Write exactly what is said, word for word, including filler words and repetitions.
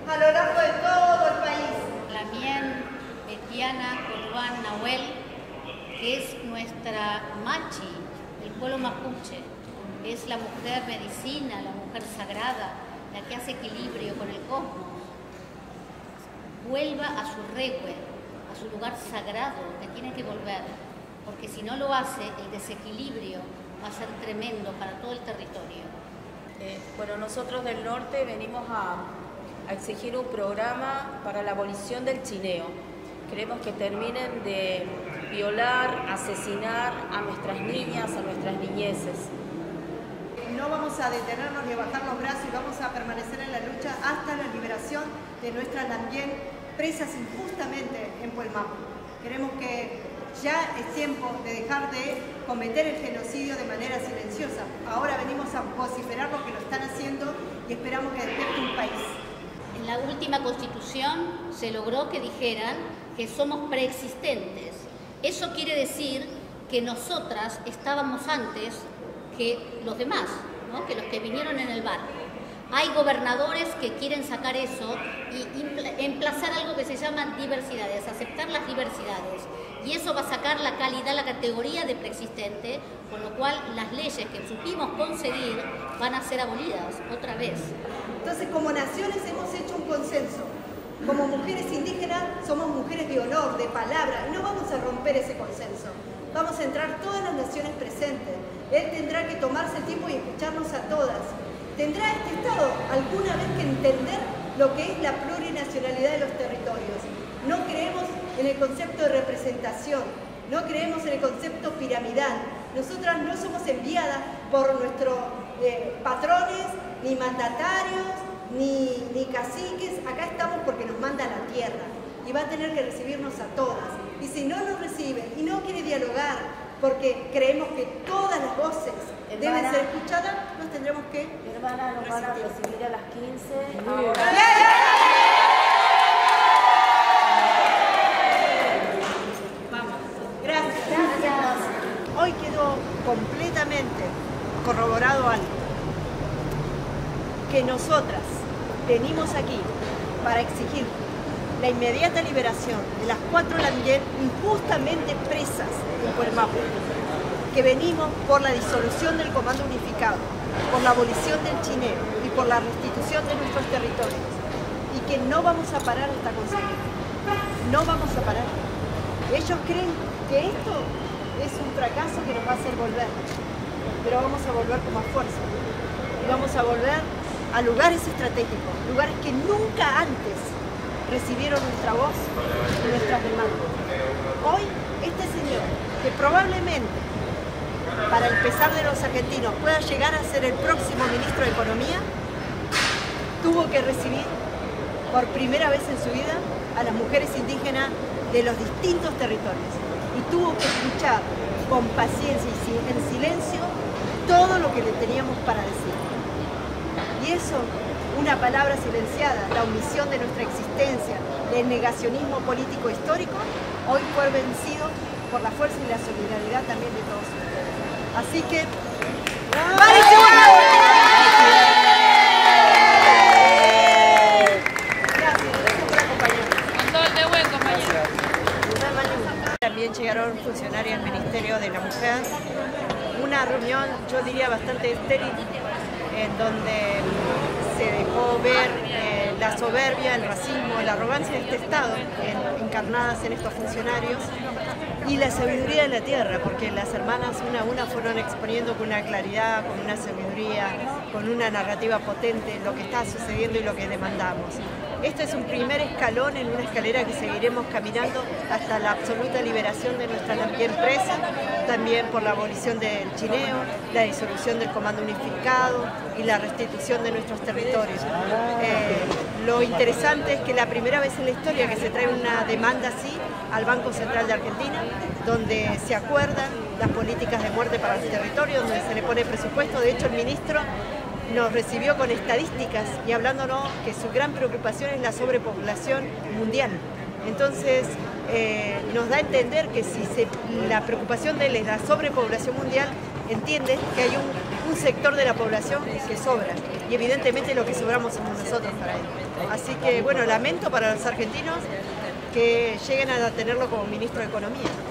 a lo largo de todo el país. Lamien Betiana Colván Nahuel, que es nuestra machi del pueblo mapuche, es la mujer medicina, la mujer sagrada, la que hace equilibrio con el cosmos, vuelva a su regue, a su lugar sagrado, que tiene que volver, porque si no lo hace, el desequilibrio va a ser tremendo para todo el territorio. Eh, bueno, nosotros del norte venimos a, a exigir un programa para la abolición del chineo. Queremos que terminen de violar, asesinar a nuestras niñas, a nuestras niñeces. No vamos a detenernos ni a bajar los brazos y vamos a permanecer en la lucha hasta la liberación de nuestras Lamien presas injustamente en Puelmapu. Queremos que ya es tiempo de dejar de cometer el genocidio de manera silenciosa. Ahora venimos a vociferar lo que lo están haciendo y esperamos que despierte un país. En la última Constitución se logró que dijeran que somos preexistentes. Eso quiere decir que nosotras estábamos antes que los demás, ¿no? Que los que vinieron en el barco. Hay gobernadores que quieren sacar eso y emplazar algo que se llama diversidades, aceptar las diversidades. Y eso va a sacar la calidad, la categoría de preexistente, con lo cual las leyes que supimos conseguir van a ser abolidas otra vez. Entonces, como naciones hemos hecho un consenso. Como mujeres indígenas somos mujeres de honor, de palabra, y no vamos a romper ese consenso. Vamos a entrar todas las naciones presentes. Él tendrá que tomarse el tiempo y escucharnos a todas. ¿Tendrá este Estado alguna vez que entender lo que es la plurinacionalidad de los territorios? No creemos en el concepto de representación, no creemos en el concepto piramidal. Nosotras no somos enviadas por nuestros eh, patrones, ni mandatarios, ni, ni caciques. Acá estamos porque nos manda la tierra y va a tener que recibirnos a todas. Y si no nos recibe y no quiere dialogar, porque creemos que todas las voces Hermana, deben ser escuchadas, nos tendremos que... Hermana, nos van a recibir a las quince. Vamos. Gracias. Gracias. Hoy quedó completamente corroborado algo. Que nosotras venimos aquí para exigir la inmediata liberación de las cuatro Lamien injustamente presas en Puelmapu, que venimos por la disolución del Comando Unificado, por la abolición del chineo y por la restitución de nuestros territorios, y que no vamos a parar hasta conseguirlo. No vamos a parar. Ellos creen que esto es un fracaso que nos va a hacer volver, pero vamos a volver con más fuerza. Y vamos a volver a lugares estratégicos, lugares que nunca antes recibieron nuestra voz y nuestras demandas. Hoy, este señor, que probablemente, para el pesar de los argentinos, pueda llegar a ser el próximo ministro de Economía, tuvo que recibir por primera vez en su vida a las mujeres indígenas de los distintos territorios y tuvo que escuchar con paciencia y en silencio todo lo que le teníamos para decir. Y eso, una palabra silenciada, la omisión de nuestra existencia, del negacionismo político histórico, hoy fue vencido por la fuerza y la solidaridad también de todos ustedes. Así que... Gracias, gracias por acompañarnos. Con todo el de buen, compañero. También llegaron funcionarios del Ministerio de la Mujer. Una reunión, yo diría, bastante estéril, en donde se dejó ver eh, la soberbia, el racismo, la arrogancia de este Estado en, encarnadas en estos funcionarios y la sabiduría de la tierra, porque las hermanas una a una fueron exponiendo con una claridad, con una sabiduría, con una narrativa potente lo que está sucediendo y lo que demandamos. Este es un primer escalón en una escalera que seguiremos caminando hasta la absoluta liberación de nuestra Lamien presa, también por la abolición del chineo, la disolución del Comando Unificado y la restitución de nuestros territorios. Eh, lo interesante es que la primera vez en la historia que se trae una demanda así al Banco Central de Argentina, donde se acuerdan las políticas de muerte para el territorio, donde se le pone presupuesto. De hecho, el ministro nos recibió con estadísticas y hablándonos que su gran preocupación es la sobrepoblación mundial. Entonces, eh, nos da a entender que si se, la preocupación de él es la sobrepoblación mundial, entiende que hay un un sector de la población que sobra, y evidentemente lo que sobramos somos nosotros para él. Así que, bueno, lamento para los argentinos que lleguen a tenerlo como ministro de Economía.